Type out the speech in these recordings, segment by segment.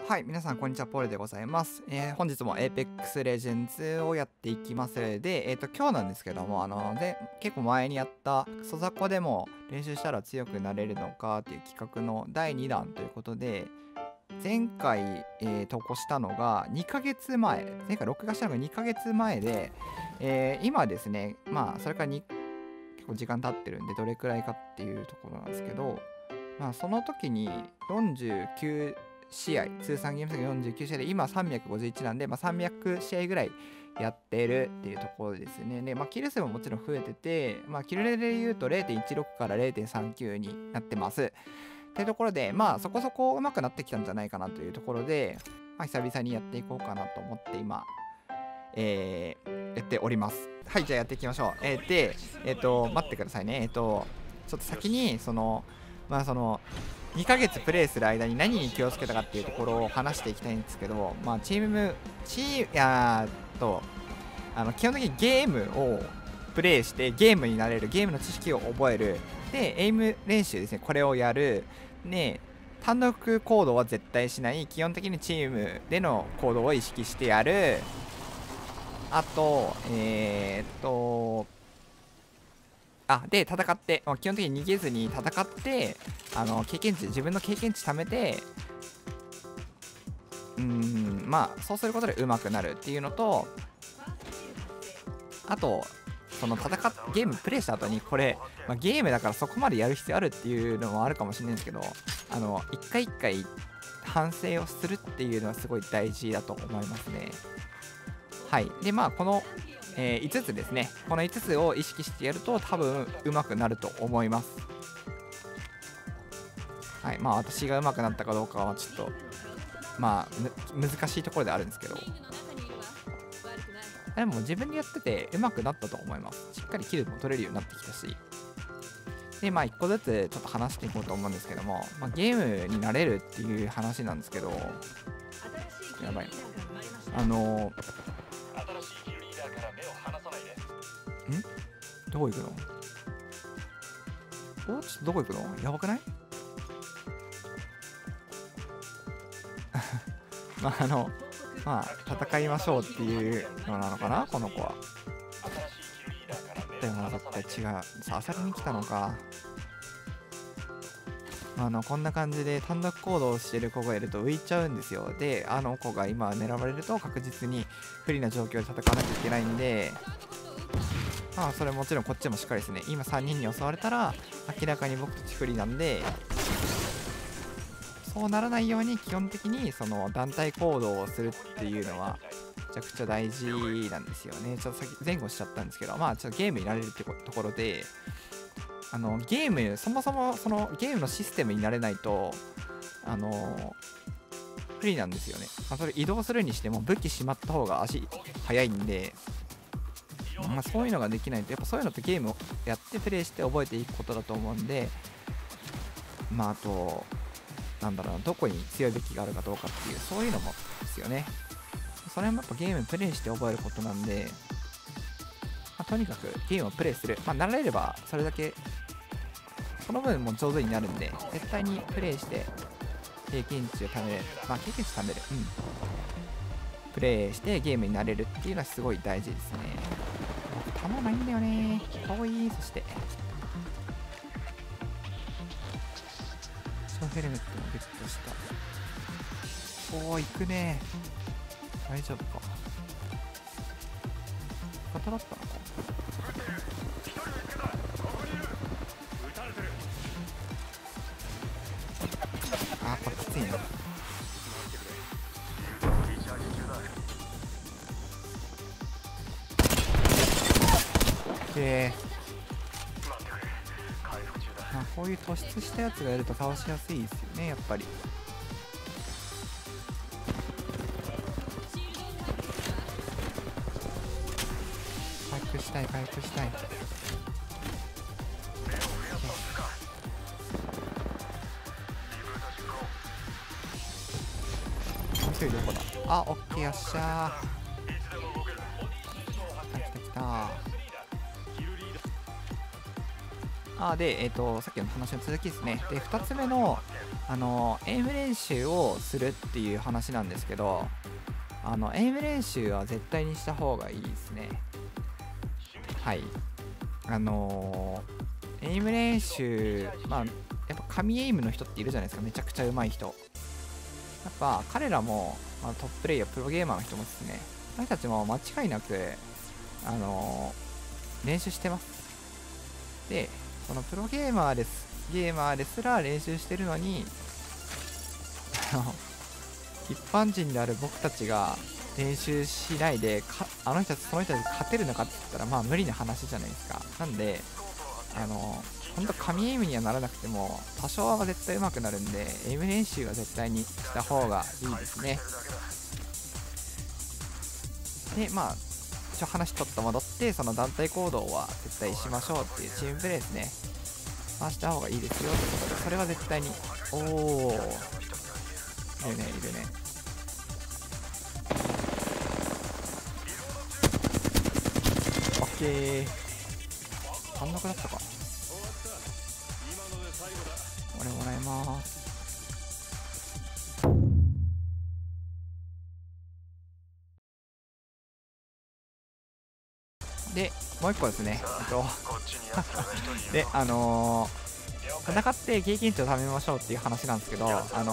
はい、皆さんこんにちは、ポールでございます。本日も Apex Legends をやっていきます。で、今日なんですけども、結構前にやったクソザコでも練習したら強くなれるのかっていう企画の第2弾ということで、前回、投稿したのが2ヶ月前、前回録画したのが2ヶ月前で、今ですね、まあ、それから結構時間経ってるんで、どれくらいかっていうところなんですけど、まあ、その時に49試合、通算ゲーム数が49試合で、今351なんで、まあ、300試合ぐらいやってるっていうところですね。で、まあ、キル数ももちろん増えてて、まあ、キルレで言うと 0.16 から 0.39 になってます。っていうところで、まあ、そこそこ上手くなってきたんじゃないかなというところで、まあ、久々にやっていこうかなと思って今、やっております。はい、じゃあやっていきましょう。で、待ってくださいね。ちょっと先に、まあ2ヶ月プレイする間に何に気をつけたかっていうところを話していきたいんですけど、まあ基本的にゲームをプレイしてゲームになれる、ゲームの知識を覚える、で、エイム練習ですね、これをやる、で、単独行動は絶対しない、基本的にチームでの行動を意識してやる、あと、で、戦って、基本的に逃げずに戦って、自分の経験値貯めて、まあ、そうすることで上手くなるっていうのと、あと、ゲームプレイした後に、これ、まあ、ゲームだからそこまでやる必要あるっていうのもあるかもしれないんですけど、一回一回反省をするっていうのはすごい大事だと思いますね。はい。で、まあ、この、5つですね。この5つを意識してやると多分上手くなると思います。はい。まあ私が上手くなったかどうかはちょっと、まあ難しいところであるんですけど。でも自分でやってて上手くなったと思います。しっかりキルも取れるようになってきたし。で、まあ1個ずつちょっと話していこうと思うんですけども、まあ、ゲームになれるっていう話なんですけど、やばい。どこ行くの？ちょっとどこ行くの？やばくない？まあ戦いましょうっていうのなのかな、この子は。でも絶対違う。さあ、漁りに来たのか。こんな感じで単独行動してる子がいると浮いちゃうんですよ。で、あの子が今狙われると確実に不利な状況で戦わなきゃいけないんで、まあそれもちろんこっちもしっかりですね。今3人に襲われたら明らかに僕たち不利なんで、そうならないように基本的にその団体行動をするっていうのはめちゃくちゃ大事なんですよね。ちょっと先前後しちゃったんですけど、まあちょっとゲームになれるってところで、ゲーム、そもそもそのゲームのシステムになれないと不利なんですよね。それ移動するにしても武器しまった方が足速いんで、まあ、そういうのができないと、やっぱそういうのってゲームをやってプレイして覚えていくことだと思うんで、まああとなんだろうな、どこに強い武器があるかどうかっていう、そういうのもですよね。それもやっぱゲームプレイして覚えることなんで、まあ、とにかくゲームをプレイする、まあ慣れればそれだけその分も上手になるんで、絶対にプレイして経験値を貯めれる、まあ経験値貯める、プレイしてゲームになれるっていうのはすごい大事ですね。僕弾ないんだよね。遠い。そしてヘルメットもゲットした。行くね。大丈夫か。味方だったのか。これきついな。こういう突出したやつがいると倒しやすいですよね、やっぱり。回復したい。もう一人どこだ？オッケー、よっしゃー。来た。 さっきの話の続きですね。で、2つ目の、エイム練習をするっていう話なんですけど、エイム練習は絶対にした方がいいですね。はい。エイム練習、やっぱ神エイムの人っているじゃないですか、めちゃくちゃ上手い人。やっぱ彼らも、トッププレイヤー、プロゲーマーの人もですね、彼たちも間違いなく、練習してます。で、そのプロゲーマーですら練習してるのに、一般人である僕たちが練習しないでその人たち勝てるのかって言ったら無理な話じゃないですか。なんでほんと神エイムにはならなくても多少は絶対上手くなるんで、エイム練習は絶対にした方がいいですね。で一応話ちょっと戻って、その団体行動は絶対しましょうっていうチームプレーですね。した方がいいですよってことで、それは絶対に。おお、いるねいるね。オッケー、足んなくなったか。これもらいます。で、もう一個ですね。で、戦って経験値を貯めましょうっていう話なんですけど、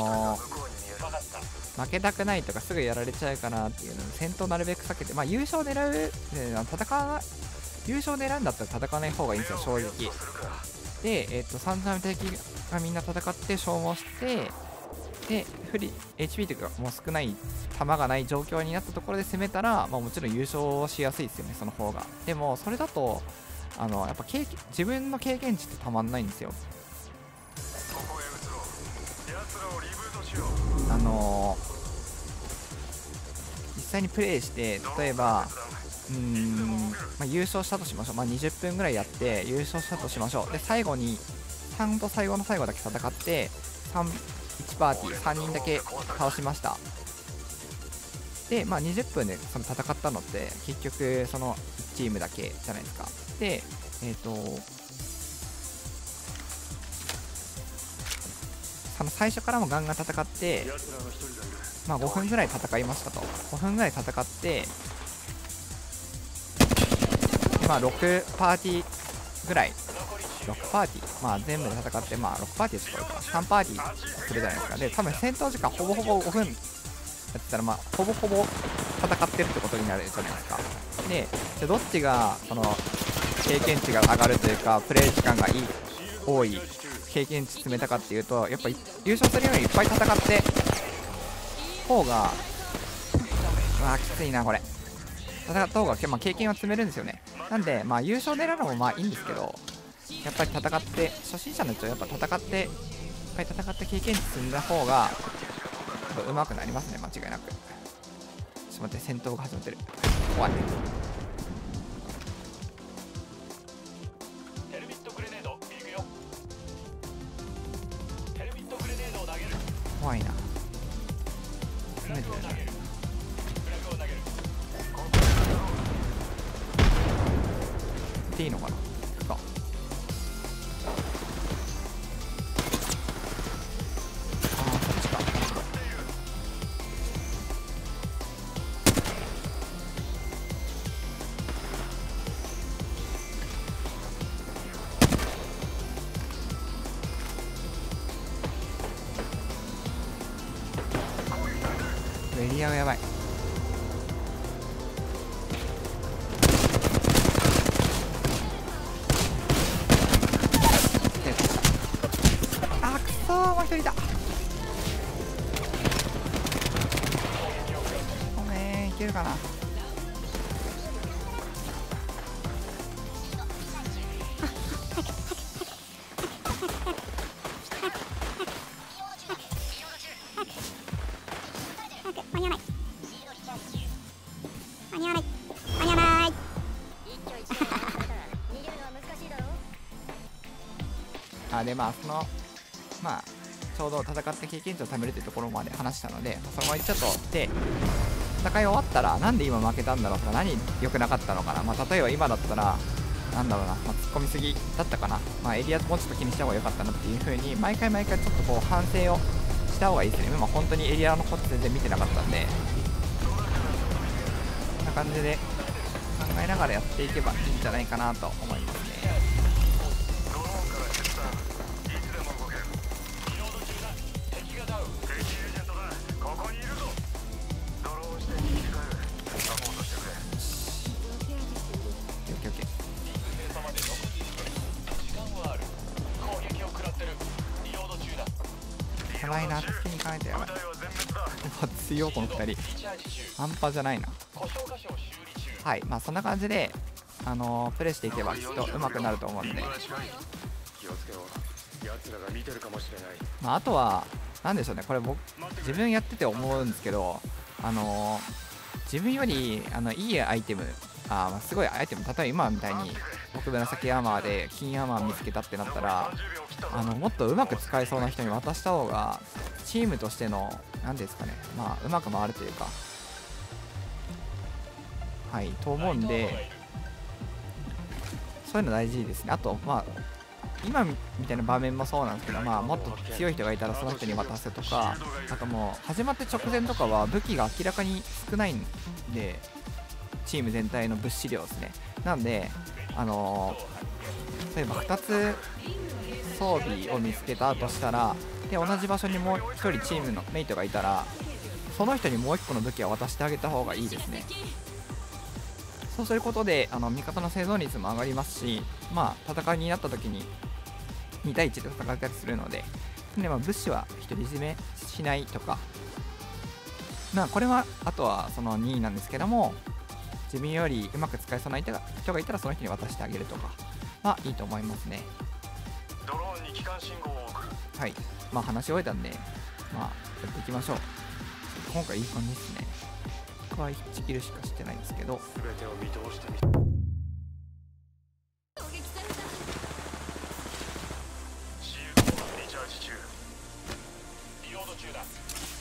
負けたくないとかすぐやられちゃうかなっていうので、戦闘なるべく避けて、優勝狙う、優勝狙うんだったら戦わない方がいいんですよ、正直。で、散々敵がみんな戦って消耗して、で、HP というかもう少ない、弾がない状況になったところで攻めたら、もちろん優勝しやすいですよね、その方が。でも、それだと、やっぱ自分の経験値ってたまんないんですよ。実際にプレイして、例えば、優勝したとしましょう。20分ぐらいやって優勝したとしましょう。で、最後に、3と最後の最後だけ戦って、1パーティー3人だけ倒しました。で、20分でその戦ったのって結局その1チームだけじゃないですか。で、その最初からもガンガン戦って、5分ぐらい戦いましたと。5分ぐらい戦って、6パーティーぐらい、6パーティー、全部で戦って、6パーティーちょっと多いかな、3パーティーするじゃないですか。で、多分戦闘時間ほぼほぼ5分やってたら、ほぼほぼ戦ってるってことになるじゃないですか。で、じゃあどっちが、その、経験値が上がるというか、プレイ時間が多い、経験値詰めたかっていうと、やっぱ優勝するようにいっぱい戦って方が、きついな、これ。戦った方が、経験は積めるんですよね。なんで、優勝狙うのもいいんですけど、やっぱり戦って、初心者の人はやっぱ戦って、いっぱい戦って経験値積んだ方が、上手くなりますね、間違いなく。ちょっと待って、戦闘が始まってる。怖い。怖いな。詰めてるな。いいのかな。行くか。そっちか。エリアがやばい。もう一人だ。ごめん、いけるかな。間に合わない。間に合わない。間に合わない。でそのちょうど戦って経験値を貯めるというところまで話したので、そのままいっちゃっと。で、戦い終わったらなんで今負けたんだろうとか、何良くなかったのかな。例えば今だったらなんだろうな、突っ込みすぎだったかな。エリアもうちょっと気にした方が良かったなっていう風に毎回ちょっとこう反省をした方がいいですね。今本当にエリアのこと全然見てなかったんで、こんな感じで考えながらやっていけばいいんじゃないかなと思いますね。やばいな、助けに行かないとやばい。強いこの2人半端じゃないな。はい、そんな感じでプレイしていけばきっと上手くなると思うんで、あとは何でしょうね、これ僕自分やってて思うんですけど、自分よりいいアイテム、すごいアイテム、例えば今みたいに僕紫アーマーで金アーマー見つけたってなったら、もっとうまく使えそうな人に渡した方がチームとしての何ですかね、うまく回るというか、はいと思うんで、そういうの大事ですね。あと今みたいな場面もそうなんですけど、もっと強い人がいたらその人に渡すとか、あともう始まって直前とかは武器が明らかに少ないんで、チーム全体の物資量ですね。なんで例えば2つ装備を見つけたとしたら、で同じ場所にもう1人チームのメイトがいたら、その人にもう1個の武器を渡してあげた方がいいですね。そうすることで味方の生存率も上がりますし、戦いになった時に2対1で戦ったりするので、物資は独り占めしないとか、これはあとはその2位なんですけども、自分よりうまく使えそうな人がいたらその人に渡してあげるとかいいと思いますね。ドローンに帰還信号を送る。はい、話し終えたんでやっていきましょう。今回いい感じですね。僕は1キルしかしてないんですけど、全てを見通してみた。シールドリチャージ中。リロード中だ。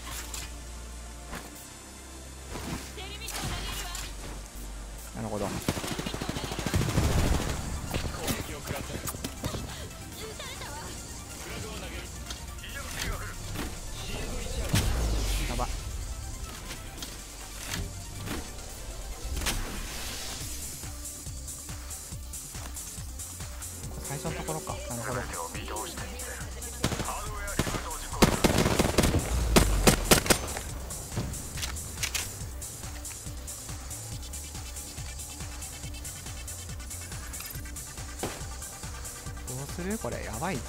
なるほど。やば。最初のところか。なるほど。どうする？これやばいぞ。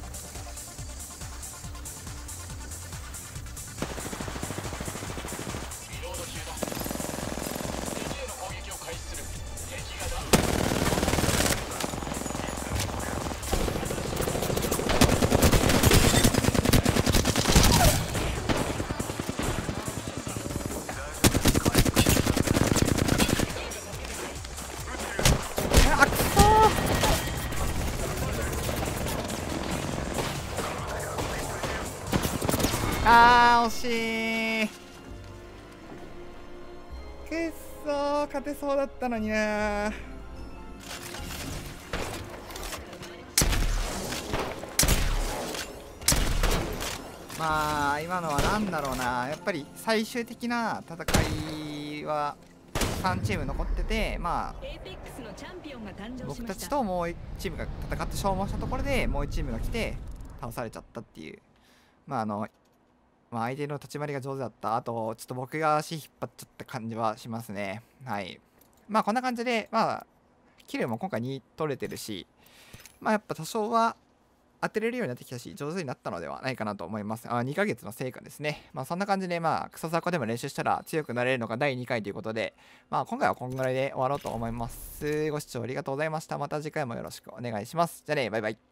惜しい。くっそー、勝てそうだったのにな。今のは何だろうな、やっぱり最終的な戦いは3チーム残ってて、僕たちともう1チームが戦って消耗したところでもう1チームが来て倒されちゃったっていう、相手の立ち回りが上手だった。あとちょっと僕が足引っ張っちゃった感じはしますね。はい、こんな感じでキルも今回2取れてるし、やっぱ多少は当てれるようになってきたし、上手になったのではないかなと思います。2ヶ月の成果ですね。そんな感じでクソザコでも練習したら強くなれるのが第2回ということで、今回はこんぐらいで終わろうと思います。ご視聴ありがとうございました。また次回もよろしくお願いします。じゃあね、バイバイ。